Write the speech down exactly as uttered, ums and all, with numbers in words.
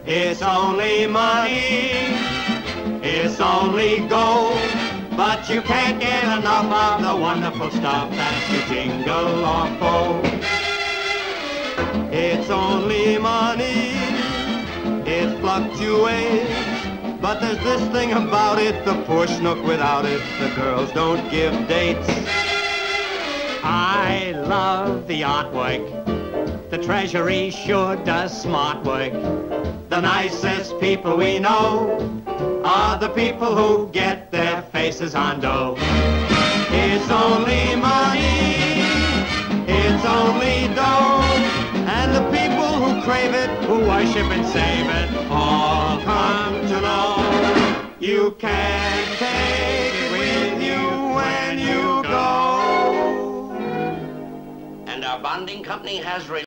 It's only money, it's only gold, but you can't get enough of the wonderful stuff that you jingle or fold. It's only money, it fluctuates, but there's this thing about it, the poor schnook without it, the girls don't give dates. I love the artwork, the Treasury sure does smart work. The nicest people we know are the people who get their faces on dough. It's only money, it's only dough, and the people who crave it, who worship and save it, all come to know you can't take it with you when you go. And our bonding company has